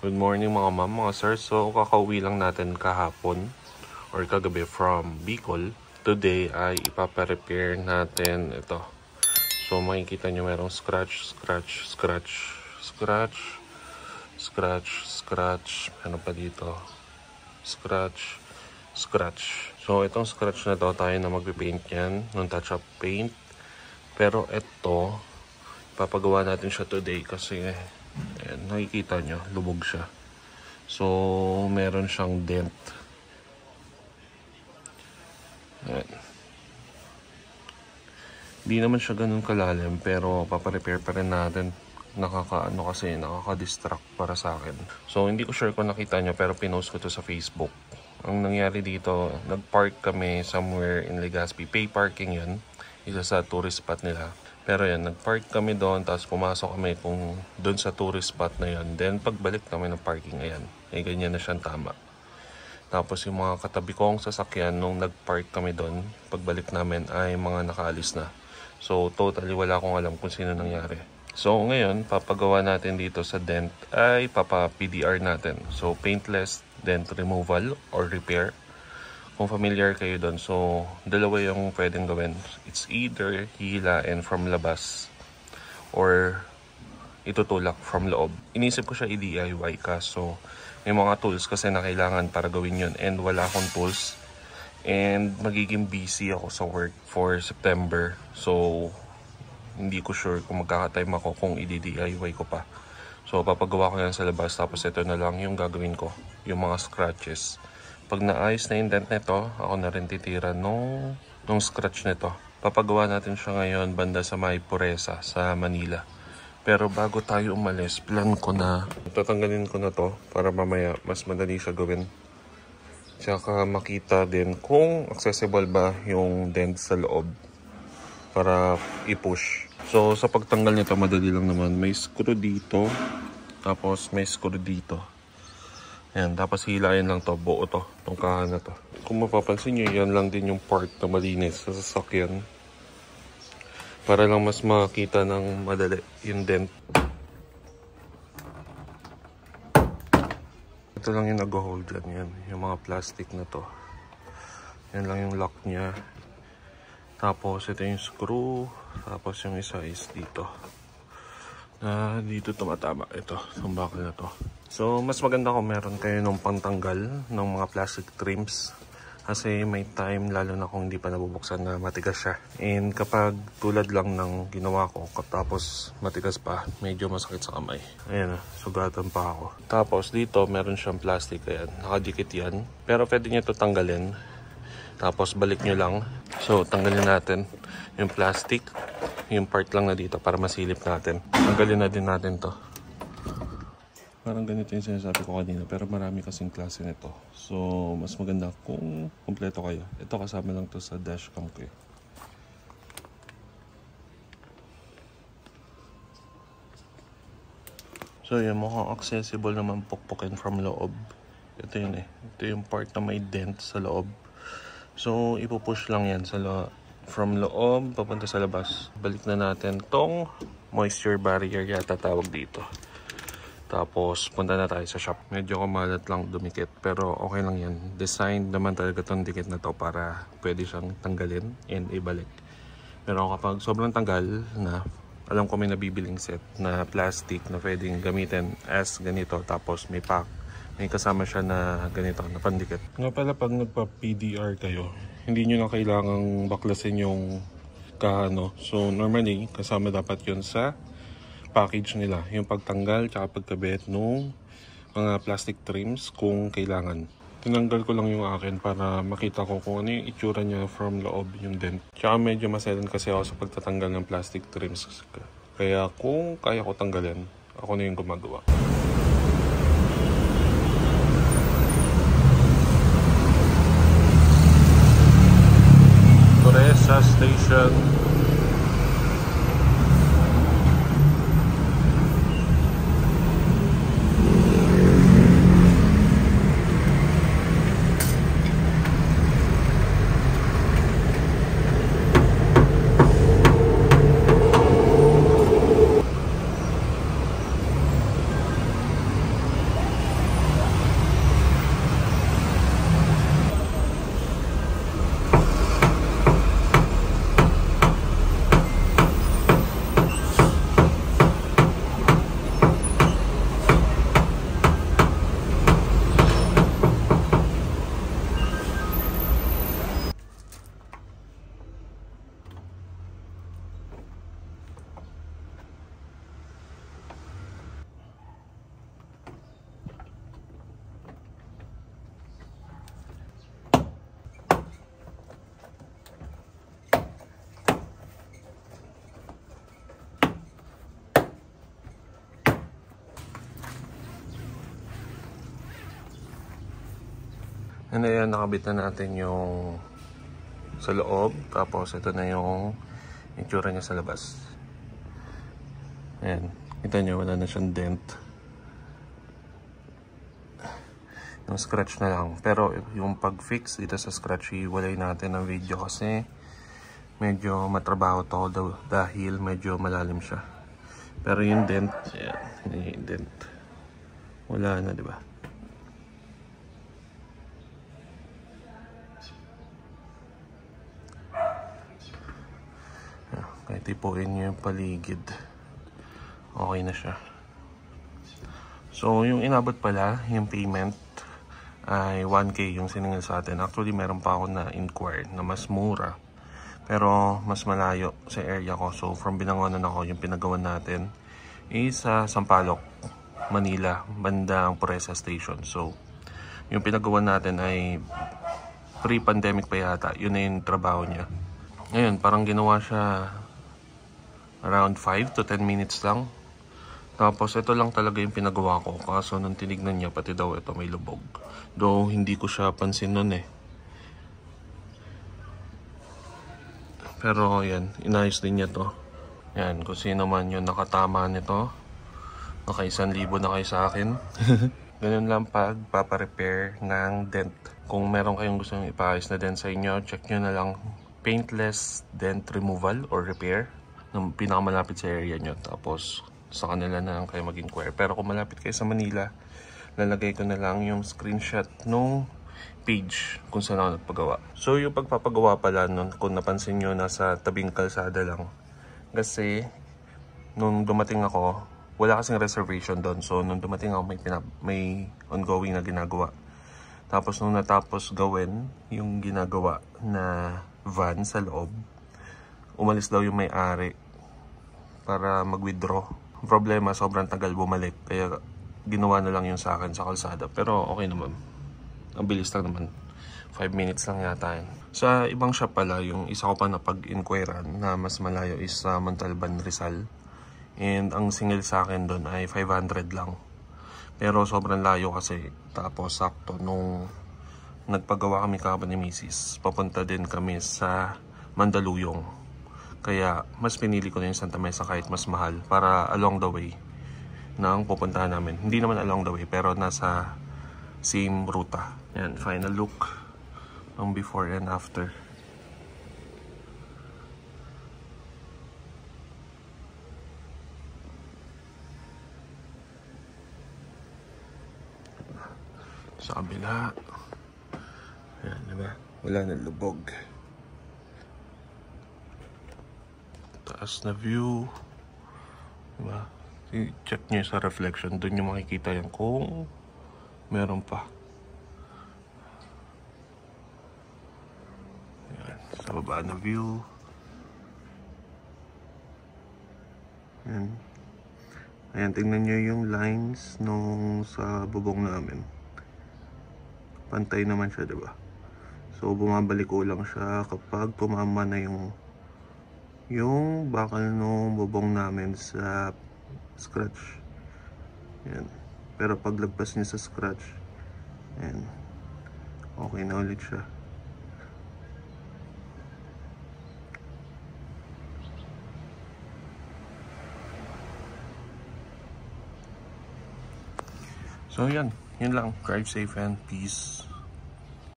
Good morning mga ma'am, mga sir. So kakauwi lang natin kahapon or kagabi from Bicol. Today ay ipapa-repair natin ito. So makikita nyo merong scratch. Ano pa dito? Scratch. So itong scratch na to tayo na magpipaint yan ng touch-up paint. Pero ito, papagawa natin siya today kasi ayan, nakikita nyo, lubog siya. So, meron siyang dent. Ayan. Di naman siya ganun kalalim, pero paparepair pa rin natin. Nakaka-distract para sa akin. So, hindi ko sure kung nakita nyo, pero pinost ko to sa Facebook. Ang nangyari dito, nag-park kami somewhere in Legazpi. Pay parking yun. Isa sa tourist spot nila. Pero yan, nag-park kami doon, tapos pumasok kami doon sa tourist spot na yan. Then, pagbalik kami ng parking, ayan. Eh, ganyan na siyang tama. Tapos, yung mga katabi kong sasakyan, nung nag-park kami doon, pagbalik namin ay mga nakaalis na. So, totally wala akong alam kung sino nangyari. So, ngayon, papagawa natin dito sa dent ay papa-PDR natin. So, paintless dent removal or repair. Kung familiar kayo doon, so dalawa yung pwedeng gawin. It's either hihilain from labas or itutulak from loob. Inisip ko siya i-DIY kaso may mga tools kasi na kailangan para gawin yun and wala akong tools and magiging busy ako sa work for September. So hindi ko sure kung magkaka-time ako kung i-DIY ko pa. So papagawa ko yan sa labas tapos ito na lang yung gagawin ko, yung mga scratches. Pag naayos na yung dent nito, ako na rin titira nung scratch nito. Papagawa natin siya ngayon banda sa May Puresa sa Manila. Pero bago tayo umalis, plan ko na tatanggalin ko na to para mamaya mas madali siya gawin. Tsaka makita din kung accessible ba yung dent sa loob para i-push. So sa pagtanggal nito, madali lang naman. May screw dito, tapos may screw dito. Ayan, tapos hilayin lang to, buo to, itong kahan na to. Kung mapapansin nyo, yan lang din yung part na malinis sa sasakyan. Para lang mas makita ng madali yung dent. Ito lang yung nag-hold dyan, yan. Yung mga plastic na to. Yan lang yung lock niya. Tapos ito yung screw. Tapos yung isa is dito. Dito tumatama. Ito, itong bakal na to. So, mas maganda kung meron kayo ng pangtanggal ng mga plastic trims. Kasi may time, lalo na kung hindi pa nabubuksan, na matigas siya. And kapag tulad lang ng ginawa ko, tapos matigas pa, medyo masakit sa kamay. Ayan, sugatan pa ako. Tapos dito, meron siyang plastic. Ayan, nakadikit yan. Pero pwede nyo ito tanggalin. Tapos balik nyo lang. So, tanggalin natin yung plastic. Yung part lang na dito para masilip natin. Tanggalin na din natin to. Parang ganito yung sinasabi ko kanina, pero marami kasing klase nito. So, mas maganda kung kumpleto kayo. Ito kasama lang to sa dashcam ko. So, yun, mukhang accessible naman pukpukin from loob. Ito yun eh. Ito yung part na may dent sa loob. So, ipupush lang yan from loob, papunta sa labas. Balik na natin tong moisture barrier yata tawag dito. Tapos, punta na tayo sa shop. Medyo kumalat lang dumikit, pero okay lang yan. Design naman talaga itong dikit na to para pwede siyang tanggalin and ibalik. Pero kapag sobrang tanggal na, alam ko may nabibiling set na plastic na pwedeng gamitin as ganito. Tapos may pack. May kasama siya na ganito, na pandikit. Nga pala, pag nagpa-PDR kayo, hindi nyo na kailangang baklasin yung kahano. So, normally, kasama dapat yun sa package nila, yung pagtanggal tsaka pagkabit nung mga plastic trims kung kailangan. Tinanggal ko lang yung akin para makita ko kung ano yung itsura niya from loob, yung dent. Tsaka medyo maselan kasi ako sa pagtatanggal ng plastic trims. Kaya kung kaya ko tanggalin, ako na yung gumagawa. Puresa Station. And ayan, nakabit na natin yung sa loob. Tapos ito na yung itsura niya sa labas. Ayan, kita nyo, wala na siyang dent. Yung scratch na lang. Pero yung pag-fix dito sa scratch, iwalay natin ang video kasi medyo matrabaho to dahil medyo malalim siya. Pero yung dent, ayan, yung dent. Wala na, di ba? Kahit ipuin nyo yung paligid, okay na siya. So, yung inabot pala, yung payment ay 1K yung siningil sa atin. Actually, meron pa ako na inquire na mas mura. Pero, mas malayo sa area ko. So, from Binangonan ako, yung pinagawan natin is sa Sampaloc, Manila, bandang Puresa Station. So, yung pinagawan natin ay pre-pandemic pa yata. Yun na yung trabaho niya. Ngayon, parang ginawa siya around 5 to 10 minutes lang. Tapos ito lang talaga yung pinagawa ko. Kaso nung tinignan niya, pati daw ito may lubog. Though hindi ko siya pansin nun eh. Pero yan, inayos din niya to. Yan, kung sino man yung nakatama nito. Naka 1,000 na kayo sa akin. Ganun lang pag paparepair ng dent. Kung meron kayong gusto yung ipaayos na dent sa inyo, check nyo na lang paintless dent removal or repair ng pinakamalapit sa area nyo. Tapos sa kanila na lang kayo mag-inquire. Pero kung malapit kayo sa Manila, lalagay ko na lang yung screenshot nung page kung saan ako nagpagawa. So yung pagpapagawa pala nun, kung napansin nyo, nasa tabing kalsada lang. Kasi nung dumating ako, wala kasing reservation doon. So nung dumating ako, may ongoing na ginagawa. Tapos nung natapos gawin yung ginagawa na van sa loob, umalis daw yung may-ari para mag-withdraw. Problema, sobrang tagal bumalik. Kaya ginawa na lang yung sa akin sa kalsada. Pero okay naman. Ang bilis lang naman. 5 minutes lang yata yun. Sa ibang shop pala, yung isa ko pa na pag-inquiran na mas malayo is sa Montalban, Rizal. And ang singil sa akin doon ay 500 lang. Pero sobrang layo kasi. Tapos sakto nung nagpagawa kami kahapon ni Mrs., papunta din kami sa Mandaluyong. Kaya mas pinili ko na yung Santa Mesa kahit mas mahal para along the way na ang pupuntahan namin. Hindi naman along the way pero nasa same ruta. Yan, final look ng before and after. Sa kabila. Yan, diba? Wala nang lubog. Taas na view. Diba? I-check nyo sa reflection. Doon nyo makikita yan kung meron pa. Yan. Sa baba na view. Yan. Ayan, tingnan nyo yung lines nung sa bubong namin. Pantay naman siya, diba? So, bumabalik ko lang siya kapag tumama na yung bakal nung bubong namin sa scratch. Yan. Pero pag lagpas niya sa scratch, yan, okay na ulit siya. So yan, yun lang. Drive safe and peace.